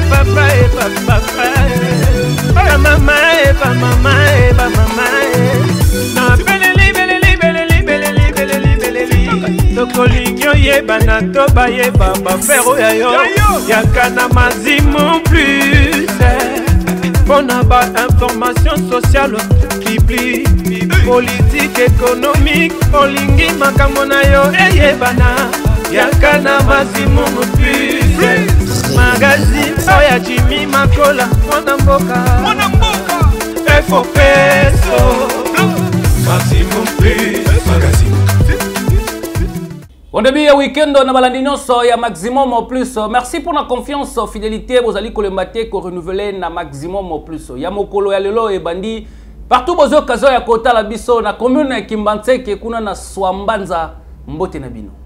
papa et papa ba mama et ba mama et ba mama na beleli beleli beleli beleli beleli beleli tokolingyo yeba na toba yeba ba fero ya yo yakana mazimu plus pona ba information sociale qui plie politique économique olingi makambo na yo eyebana yakana mazimu plus magazine oya Jimmy Makola mwana mboka FOPSO mazimu plus magazine. On début week-end na balandi nyonso ya Maximum Plus. Merci pour la confiance, fidélité. Vous allez colombater ko renouveler na Maximum Plus. Ya mokolo ya lelo e bandi partout bozo kazo ya kota la biso na commune ya Kimbantseke kuna na Swambanza mbote na bino.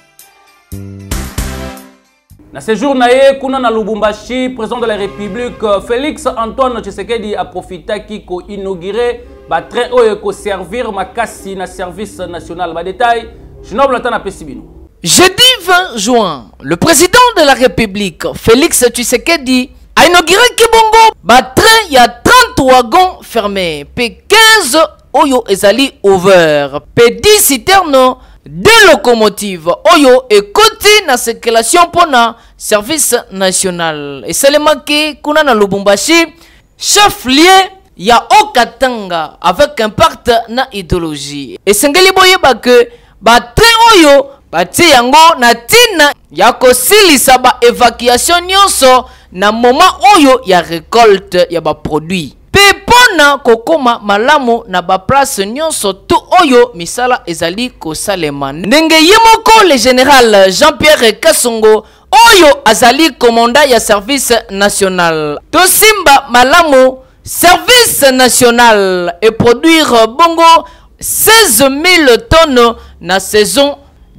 Na séjour na ye kuna na Lubumbashi, président de la République Félix Antoine Tshisekedi a profité qui ko inaugurer ba train oyo ko servir makasi na service national. Ba détail Jeudi 20 juin, le président de la République, Félix Tshisekedi, a inauguré Kibongo, train, il y a 30 wagons fermés, P15 Oyo ezali over, P10 citernes, 2 locomotives Oyo et côté na circulation pour na service national. Et seulement que kuna na Lubumbashi, chef lié il y a Okatanga avec impact na idéologie. Et sengeli boyeba que train oyo bati yango na tina ya kosilisa ba évacuation nyonso na moment oyo ya récolte ya ba produit. Pepona kokoma malamu na ba place nyonso tu oyo misala ezali kosalema. Ndenge yemoko le général Jean-Pierre Kasongo oyo azali commandant ya service national. Tosimba malamu service national et produire bongo 16 000 tonnes na saison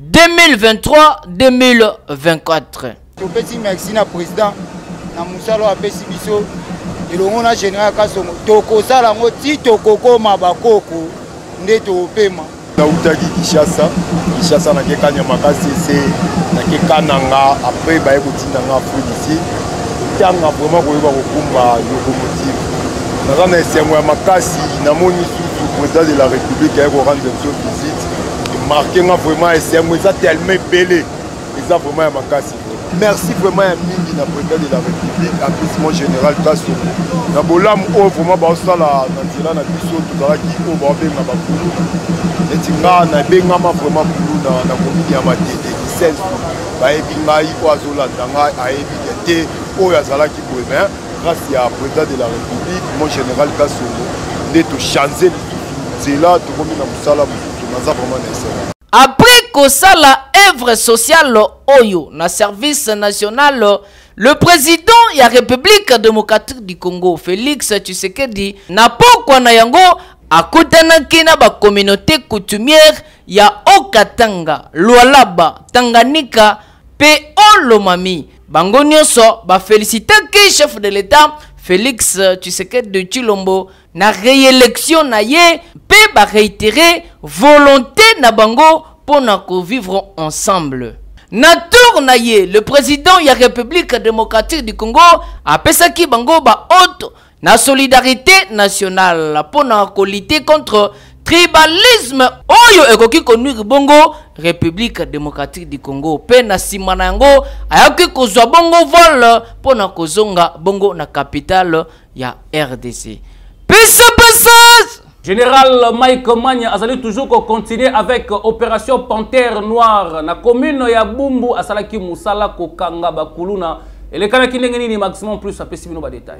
2023-2024. Merci na président na musalo apesi biso elongo na général Kasongo tokozala ngo ti tokokoma bakoko nde topema na utaki Kishasa na kekanya makasi ese na kekananga après baye kotinda nga policier tanga vraiment koyeba kokumba locomotive na na esengo ya makasi na moni président de la République a rendre une visite et marqué vraiment et ça tellement belé ça vraiment ma casse. Merci vraiment à Mingi na président de la République en plus mon général Kasongo na bolam o vraiment ba sala na tila na biso tout ça qui o ba benga ba kulu et tinga na benga ma vraiment kulu na commune ya matete qui self ba ebinga iko azola tanga a ebité o ya sala ki bo bien grâce à président de la République mon général Kasongo de to changer. Après Kosala œuvre sociale Oyo na service national, le président de la République démocratique du Congo, Félix Tshisekedi, n'a pas quoi na yango akutanaki na ba communauté coutumière ya Okatanga, Lualaba, Tanganyika, pe Olomami. Bango nyonso ba félicitaki chef de l'État Félix Tshisekedi de Chilombo na réélection na ye pe ba réitérer volonté na bango pour na vivre ensemble. Na tour na ye le président ya République démocratique du Congo a pesaki bango ba haute na solidarité nationale pour na lutter contre tribalisme oyo ekoki konnuire bongo République démocratique du Congo pe na sima na yango ayaki kozwa bongo vol po na kozonga bongo na capitale ya RDC. Général Mike Manya azali toujours continuer avec opération Panthère Noire na commune ya Bumbu asalaki musala kokanga bakuluna elekana kindenge nini Maximum Plus apesi bino ba détail.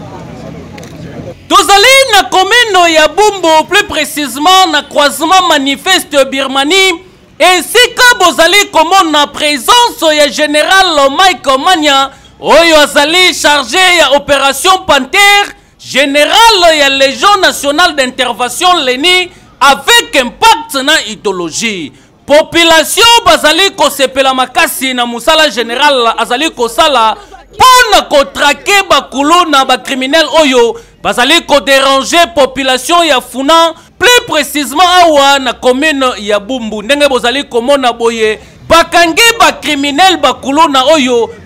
Tozali na commune ya Bumbu, plus précisément na croisement manifeste Birmanie, ainsi que bozali comme na présence ya général Mike Manya oyo azali chargé ya opération Panthère, général ya Légion nationale d'intervention Leni avec impact na idéologie. Population bazali ko sepela makasi na musala général azali ko sala pona ko traquer bakulu na ba criminel oyo bazali ko déranger population ya Funa, plus précisément awa na commune ya Bumbu. Ndenge bozali komona boye bakangi ba criminel bakulu na oyo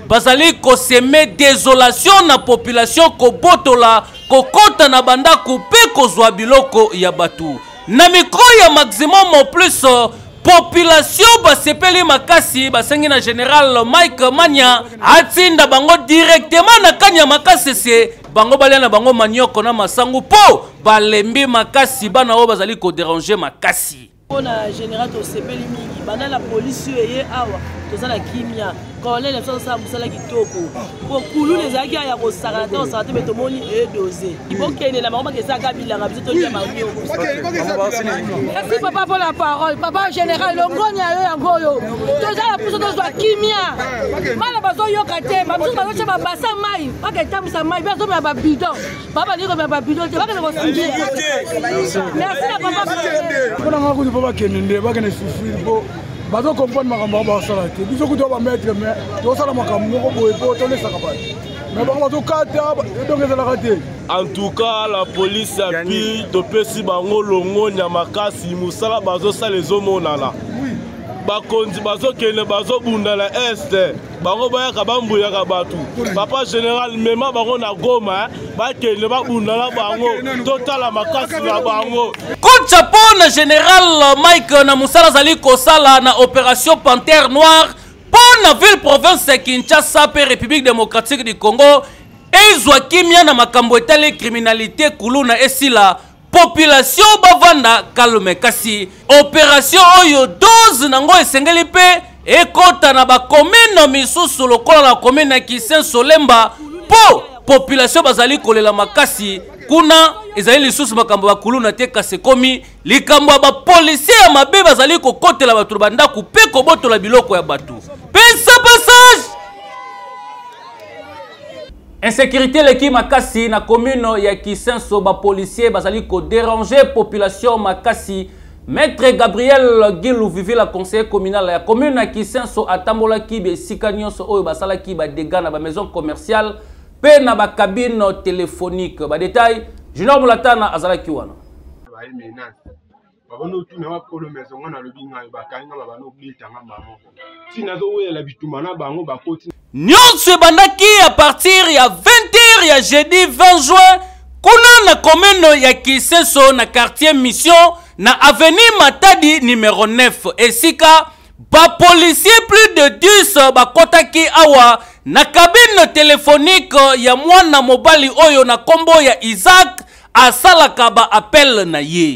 bazali koseme désolation na population kobotola kokota na bandako pe kozwa biloko ya batu. Na mikro ya Maximum Plus population basepeli makasi basengi na Général Mike Manya atinda bango directement na kanya makasi se bango balia na bango manioko na masangu po balembi makasi bana o bazali ko déranger makasi. Na général to sepeli mingi bana la police ye awa to sala kimia colonel so sa musala kitoko po kulu les aki ya ko sarata o sarata beto moni e dosé ibokene la mama ke saka bilanga biso to ya mawio. Merci papa pour la parole papa général longonya yo yango yo to sala puso to zwa kimia mala bazo yo kate ba muso ba cheba basa mai ba ke tamisa mai ba zo me ba bidon papa ni ko me ba bidon te ba ke ko sindi. Merci papa bakende bakene souffrir bo bazo comprendre makambo ba sala te biso kuto ba mettre mais to sala makambo ko boye po to lesaka ba mais ba bazo kata donc ezala kate. En tout cas la police a pi to pesi bango longo nya makasi musala bazo sala ezomonana bakonzi bazo kene bazo bunda la este bango bayaka bambuyaka batu papa général mema bango na Goma bakene babunda la bango totala makasi na bango. Coup de chapeau na Général Mike na musala zali kosala na opération Panthère Noire pour la ville province de Kinshasa pe République démocratique du Congo ezwa kimia na makambo etale criminalité kuluna esila population bavanda kalme kasi opération oyo dose nango esengeli pe ekota na ba commune misusu lokola la commune na Kisenso Lemba po population bazali kolela makasi kuna ezali lisusu makambo bakuluna te kase komi likambo ba policier ya mabe bazali kokotela batu bandako pe kobotola biloko ya batu pesa passage. Insécurité leki makasi na commune ya Kisenso ba policier bazali ko déranger population makasi. Maître Gabriel Gilou Vivi la conseiller communal ya commune ya Kisenso atambola ki be sikanyonso oyo basala ki ba dégâts na ba maison commerciale pe na ba cabine téléphonique ba détail Junior Mulatana azala ki wana. Babano tu na wakolo maison wana lobinga ba kanga babano blitanga mamo. Tina zo wela bitumana bango bakoti. Nyonso bandaki à partir ya 20h ya jeudi 20 juin kuna na commune ya Kisenso na quartier Mission na avenue Matadi numéro 9 esika ba policier plus de 10 bakotaki awa na cabine téléphonique ya mwana mobali oyo na kombo ya Isaac asalaka ba appel na ye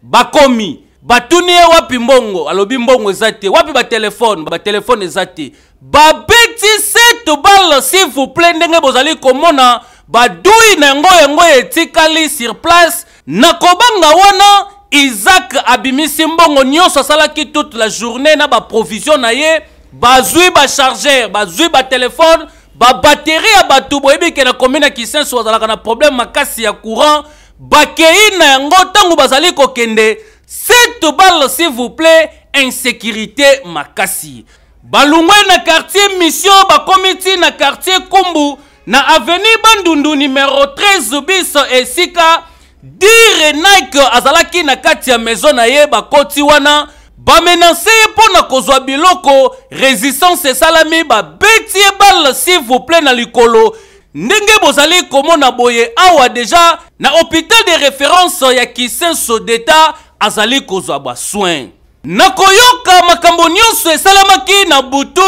bakomi batuni wapi mbongo alobi mbongo ezate wapi ba téléphone ezate ba beti 7 balles s'il vous plaît ndenge bozali komona badui na ngo etikali sur place na kobanga wana Isaac abimisi mbongo nyonso asalaki toute la journée na ba provision na ye bazui ba chargeur bazui ba téléphone ba batterie ya batu boyebi ke na commune Kisenso azalaka na problème makasi ya courant bakei na yango tango bazali kokende 7 balles s'il vous plaît insécurité makasi balungwe na quartier Mission bakomiti na quartier Kumbu na avenue Bandundu numéro 13 bis esika dire Nike azalaki na kati ya maison na ye bakoti wana ba menacer pona kozwa biloko résistance salami ba betie balle s'il vous plaît na likolo ndenge bozali komona boye awa déjà na hôpital de référence ya Kisenso d'État azali kozwa ba soin nakoyoka makambo nyonso esalamaki na butu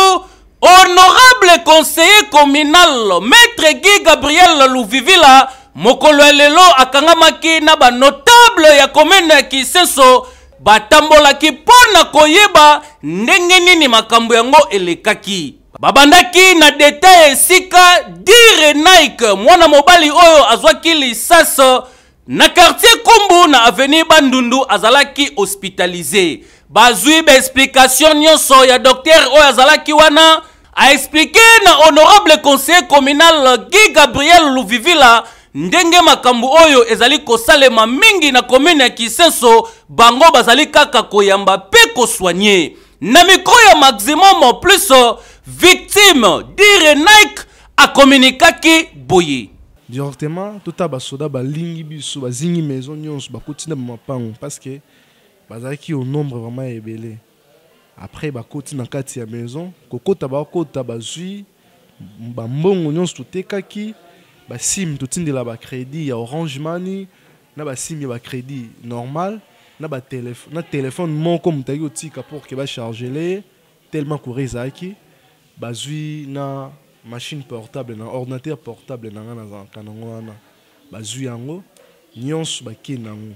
honorable conseiller communal maître Guy Gabriel Louvivila mokolo lelo akangamaki na ba notable ya commune ya Kisenso batambolaki pona koyeba ndenge nini makambo yango elekaki babandaki na detail esika dire Nike mwana mobali oyo azwaki lisasa na quartier Kumbu na avenue Bandundu azalaki hospitalisé bazui ba explication nyonso ya docteur oyo azalaki wana a expliqué na honorable conseiller communal Guy Gabriel Louvivila ndenge makambo oyo ezali kosalema mingi na commune ya Kisenso bango bazali kaka koyamba pe kosoigner na mikro ya Maximum Plus victime dire Nike a communiquaki boye directement tout aba soda ba lingi biso ba zingi maison nyonso ba kotina ba mapango parce que bazaki au nombre vraiment ebelé après ba koti na kati ya maison kokota ba kota ba zui bambongo nyonso totekaki basim totindela bacrédit ya Orange Money na basim ya bacrédit normal na téléphone moko mutaki otika pour que bacharge le tellement courrier ezalaki bazwi na machine portable na ordinateur portable na nga na kanango wana bazwi yango nyonso bakie nango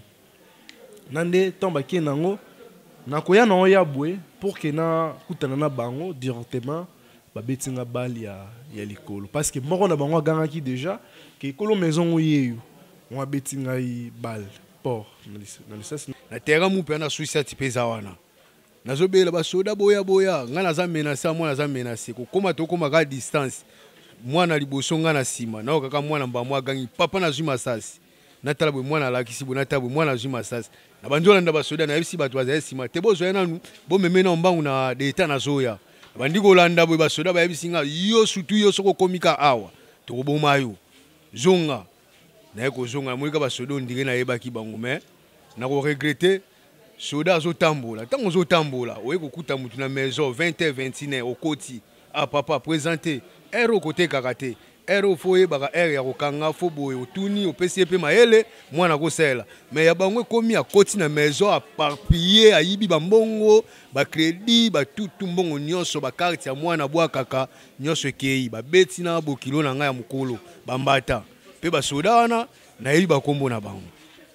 nande tant bakie nango nakoya na oya bwe pour que na kutana na bango directement babetinga bali ya likolo parce que moko na bango agangaki déjà que kolo maison oyeyo on abetinga i bal port na lisasi na terrain mu pe na suicide peza wana nazobela basoda boya nga naza menacé mwana naza menacé kokoma tokoma ka distance mwana liboso nga na sima na okaka mwana mba mwa gangi papa na zuma sasi natala bwe mwana lakisi bwe natala bwe mwana zuma sasi na bandola nda basoda na yebisi bato baza sima te bozo nanu bo memena mbangu na d'etat na zoya bandi kolanda bwe basoda ba yebisi nga yo sutu yo soko komika awa tokoboma yo zonga na yeko zonga mulika basoda ndire na yebaki bangu me na ko regretter soda azotambola ntango ozotambola oye kokuta mutu na maison 20h21 okoti papa présenter ere okotekaka te ere ofo oyebaka ere ya kokanga fo boye otuni opesi ye mpe mayele mwana kosala me ya bango ekomi akoti na maison aparpille ayibi bambongo bacrédit batutu mbongo nyonso bakarte ya mwana bwakaka nyonso ekei babeti na bokilo na ngai ya mokolo bambata mpe basoda wana nayebi bakombo na bango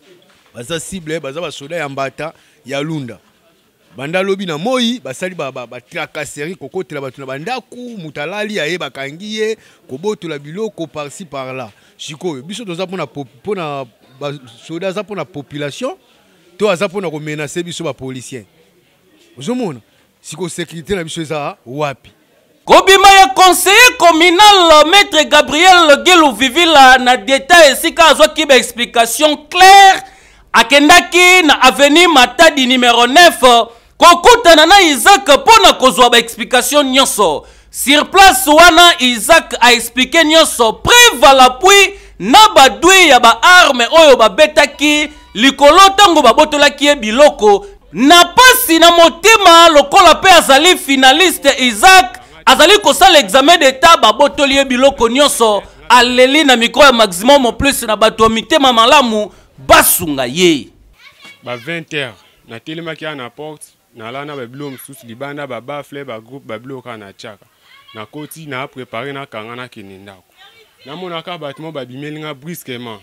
baza cible baza basoda ya mbata ya lunda banda lobi na moi basali ba tracasserie kokotela batu na bandaku mutalali aye bakangi ye kobotola biloko par-ci par-là sikoyo biso toza pona basoda za pona population to aza pona ko menacer biso ba policier ozomona siko sécurité na biso eza wapi kobima ya conseiller communal maître Gabriel Gelu Vivila na détail esika azwaki ba explication claire akendaki na avenue Matadi numéro 9 kokutana na Isaac pona kozwa ba explication nyonso sur place wana Isaac a expliqué nyonso preuve à l'appui na badwi ya ba arme oyo babetaki likolo tango babotolaki ye biloko na pasi na motema lokola pe azali finaliste Isaac azali kosala examen d'état babotoli ye biloko nyonso aleli na micro ya maximum plus na bato mitema malamu basunga ye ba 20h na telemaki na porte na lana ba blom sous libanda ba bafle ba groupe ba bloka na chaka na koti na préparer na kanga na kinindako na monaka batimo ba bimelinga brusquement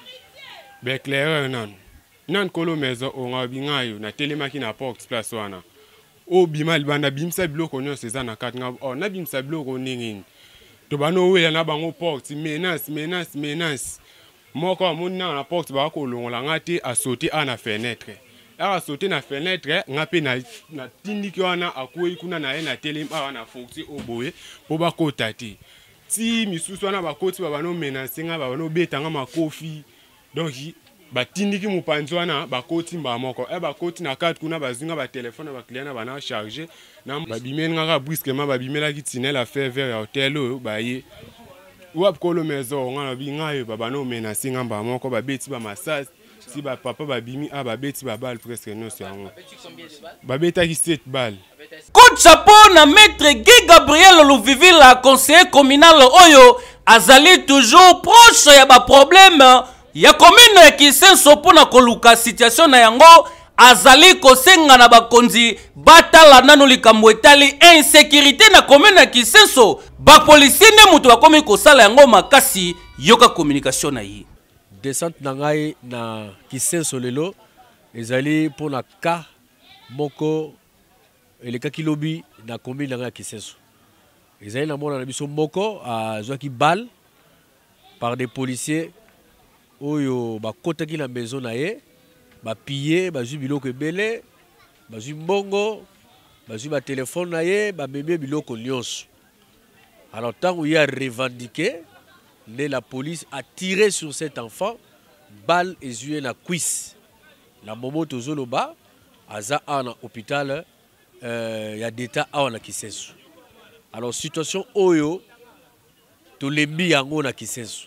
ba éclaireur nan kolo maison onga bingayo na telemaki na porte place wana o bima libanda bimsa biloko nyonso eza na kati nga na bimsa biloko ningini to bano wela na bango porte menace moko amoni na porte ba ko longola ngati a sauter na fenêtre a sauter na fenêtre ngape na tindiki wana akoyi kuna na ye na telem na foxi oboye po ba kota te ti misusu wana ba koti ba bano menace nga ba bano betanga makofi donc batindiki mupanzi wana bakoti mba moko ba koti na kati kuna bazinga ba telefone ba client na bana charger na babimeli nga brusquement babimela ki tinel a faire vers hotel oyo baye wap kolo maison nga binga yo baba no menace nga mba moko babeti ba massage si ba papa babimi babeti ba balle presque non c'est yango babeta ki 7 balles coup de chapeau na maître Guy Gabriel Louvivila conseiller communal oyo azali toujours proche ya ba problème ya commune ya Kisenso pona koluka situation na yango azali kosenga na bakonzi batala nanu likambo etali insécurité na commune ya Kisenso ba policier ne mutu bakomi kosala yango makasi yoka communication na yi descente na ngai na Kisenso lelo ezali pona ka moko elekaki lobi na commune na ngai ya Kisenso ezali na mona na biso moko azwaki balle par des policiers oyo bakotaki na maison na ye bapille bazwi biloko ebele bazwi mbongo bazwi ba telefone na ye bamemi biloko nyonso alors ntango ye a revendiqué nde la police a tiré sur cet enfant balle ezwi na cuisse na momo tozoloba aza awa na hôpital ya d'etat awa na Kisenso alors situation oyo tolembi yango na Kisenso.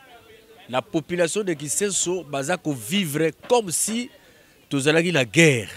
La population de Kisenso bazako vivre comme si tous allons la guerre.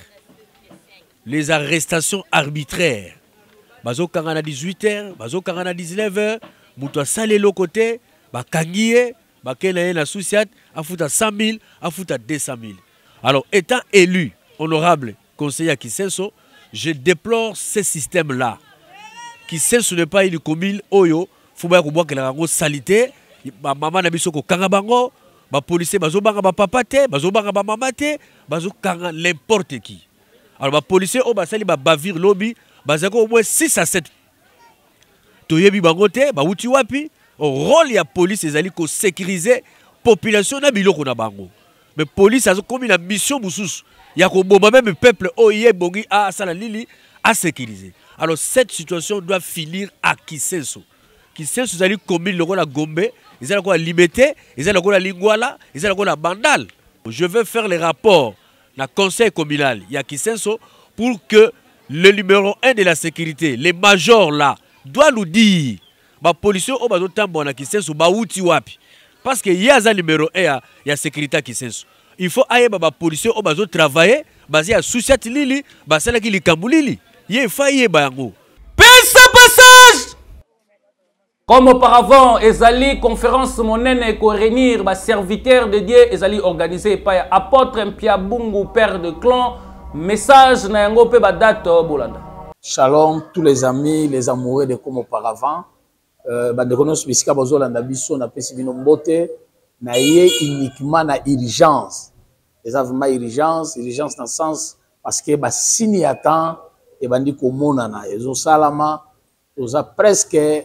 Les arrestations arbitraires. Bazo kangana 18h, bazo kangana 19h, muto asali eloko te bakangi ye bakei na ye na susiat afuta 100 000 afuta 200 000. Alors étant élu honorable conseiller à Kisenso, je déplore ce système là. Kisenso n'est pas une commune oyo fuba ko boka la salité ba mama na biso ko kanga bango ba policier bazo banga ba papa te bazo banga ba mama te bazo kanga n'importe qui. Alors ba policier o ba sali ba bavir lobby bazako au moins 6 à 7 toyebi bango te ba uti wapi. Rôle ya police ezali ko sécuriser population na biloko na bango. Mais police a comme une mission mususu ya ko bomba même peuple oye bongi a sala lili à sécuriser. Alors cette situation doit finir à Kisenso. Kisenso ezali commune loko na Gombe, ezali ko Limete, ezali ko Lingwala, ezali ko Bandal. Je vais faire les rapports na conseil communal ya Kisenso pour que le numéro 1 de la sécurité, les majors là, doit nous dire ba policier o bazo tambo na Kisenso ba uti wapi. Parce que yaza numéro 1 ya sécurité Kisenso. Il faut aye ba policier o bazo travailler basé à Souciat Lili, basala ki likambulili. Ye faye ba yango. Pesa passage. Comme auparavant, Ezali conférence monene ko réunir ba serviteur de Dieu, Ezali organisé par apôtre Mpia Bungu père de clan. Message na yango pe ba date bolanda. Shalom tous les amis, les amoureux de comme auparavant. Bandekonos bisika bazolanda biso na pesi bino mbote na ye uniquement na urgence. Les vraiment urgence dans le sens parce que ba sini attend et bandi komona na ezo salama oza presque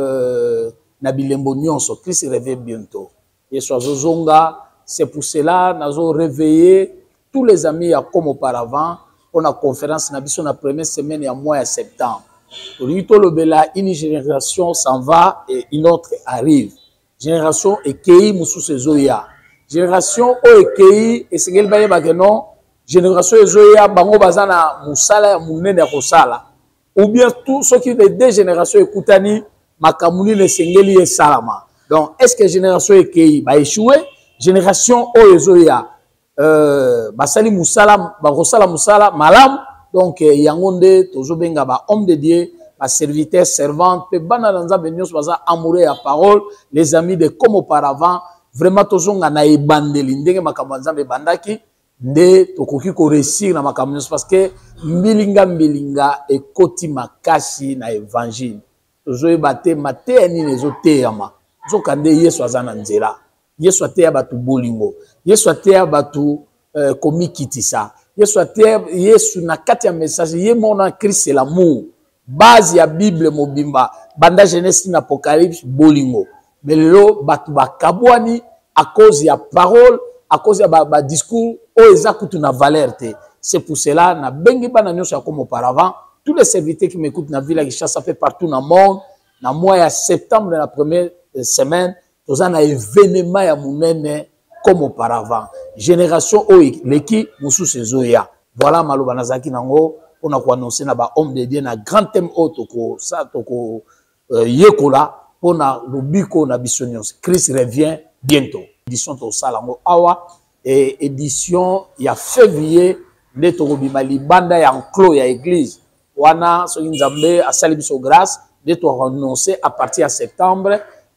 na bilembo nyonso Christ revient bientôt. Yesu azozonga, c'est pour cela nazo réveiller tous les amis à comme auparavant pour la conférence na biso na première semaine ya mois de septembre. Une génération s'en va et une autre arrive. Génération ekei musu sezoya. Génération o ekei esengeli baye bageno. Génération ezoya bango bazana musala ya munene kosala. Ou bien tout ceux qui les deux générations ekutani makamuni le sengeli e salama. Donc est-ce que génération ekei ba échoué? Génération o ezoya basali musala ba kosala musala malam. Donc, yangonde, tozo benga ba homme de Dieu, ba serviteur, servante, pe bana lanza benyos baza amoureux à parole, les amis de comme auparavant, vraiment tozo nga na ebandeli ndenge makamanza be bandaki, nde tokoki ko réussir na makamanza parce que mbilinga e koti makasi na évangile. Tozo ebate mate ni nezo teyama. Zo kande Yesu azana nzela. Yesu ateya batu bolingo. Yesu ateya batu komikitisa. Yesu na kati ya message ye mona Christ c'est l'amour base ya Bible mobimba banda Genèse na Apocalypse bolingo mais lelo batu bakabwani à cause ya parole à cause ya ba discours o ezakutu na valeur te. C'est pour cela na bengi bana nyonso comme auparavant tous les serviteurs qui m'écoutent na ville qui ça fait partout dans le monde na mois ya septembre la première semaine tozana événement ya munene comme auparavant. Génération Oik, leki musu sezoya. Voilà maloba nazaki nango on a ko annoncer na ba homme de Dieu na grand thème otoko sa toko yekola pona lobiko na bisonios. Christ revient bientôt. Édition to salango awa et édition ya février nde to bima libanda ya enclos ya église. Wana so nzambe asali biso grâce nde to annoncer à partir de septembre.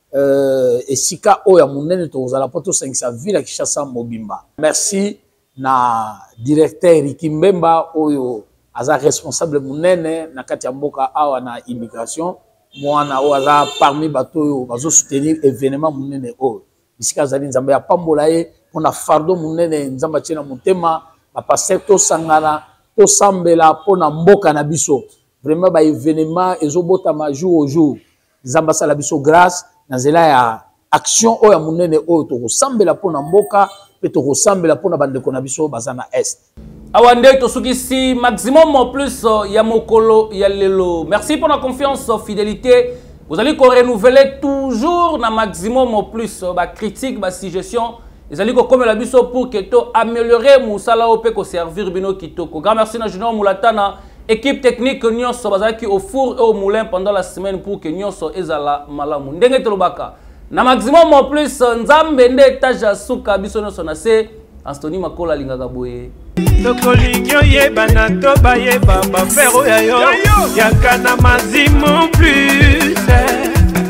Et sika oya munene tozala poto sengisa ville Kinshasa mobimba. Merci na directeur Rikimbemba oyo aza responsable munene na kati ya mboka awa na immigration mwana o aza parmi bato oyo bazo soutenir événement munene oyo bisika zali nzambe ya pambola ye pona fardo munene nzamba tshena motema ba pasteur to sangana to sambela pona mboka na biso vraiment ba événement ezobota ma jour au jour nzamba sala biso grâce nazela ya action oya munene oyo to kosambela pona mboka pe to kosambela pona bandeko na biso bazana est awande to sukisi maximum plus ya mokolo ya lelo. Merci pour la confiance fidélité. Vous allez renouveler toujours na maximum plus ba critique ba suggestion. Vous allez comme la biso pour que to améliorer musala o pe ko servir bino kitoko. Grand merci na Junior Mulatana. Équipe technique nyonso bazaki au four et au moulin pendant la semaine pour que nyonso ezala malamu. Ndenge tolobaka. Na maximum plus nzambe nde taja suka biso nyonso na se Anthony Makola lingaka boye. Tokolingyo yeba na toba yeba ba fero ya yo. Yakana mazimu plus.